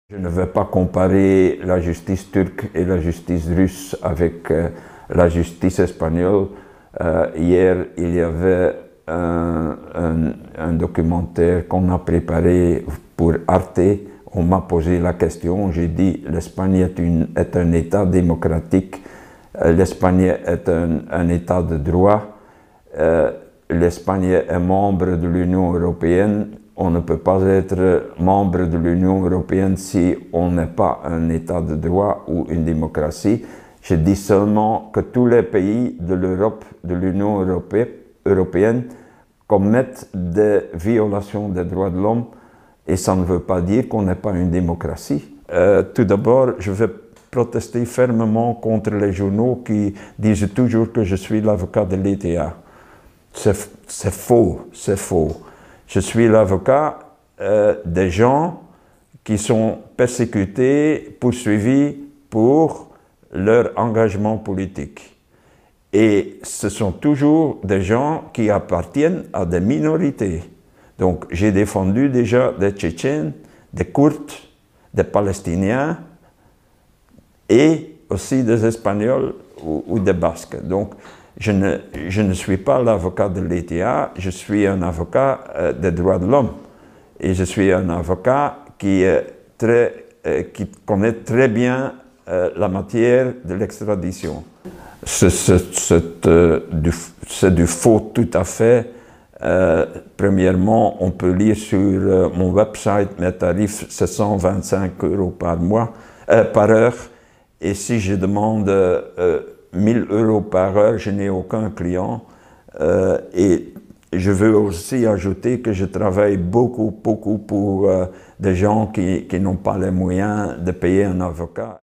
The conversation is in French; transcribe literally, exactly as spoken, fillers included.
Je ne vais pas comparer la justice turque et la justice russe avec euh, la justice espagnole. Euh, hier, il y avait un, un, un documentaire qu'on a préparé pour Arte. On m'a posé la question, j'ai dit l'Espagne est, une, est un État démocratique, euh, l'Espagne est un, un État de droit, euh, l'Espagne est membre de l'Union européenne. On ne peut pas être membre de l'Union européenne si on n'est pas un État de droit ou une démocratie. Je dis seulement que tous les pays de l'Europe, de l'Union européenne, commettent des violations des droits de l'homme et ça ne veut pas dire qu'on n'est pas une démocratie. Euh, tout d'abord, je vais protester fermement contre les journaux qui disent toujours que je suis l'avocat de l'E T A. C'est faux, c'est faux. Je suis l'avocat euh, des gens qui sont persécutés, poursuivis pour leur engagement politique. Et ce sont toujours des gens qui appartiennent à des minorités. Donc j'ai défendu déjà des Tchétchènes, des Kurdes, des Palestiniens et aussi des Espagnols ou, ou des Basques. Donc je ne, je ne suis pas l'avocat de l'E T A, je suis un avocat euh, des droits de l'homme. Et je suis un avocat qui, est très, euh, qui connaît très bien euh, la matière de l'extradition. C'est euh, du, du faux tout à fait. Euh, premièrement, on peut lire sur euh, mon website, mes tarifs, c'est cent vingt-cinq euros par mois, euh, par heure. Et si je demande euh, mille euros par heure, je n'ai aucun client. Euh, et je veux aussi ajouter que je travaille beaucoup, beaucoup pour euh, des gens qui, qui n'ont pas les moyens de payer un avocat.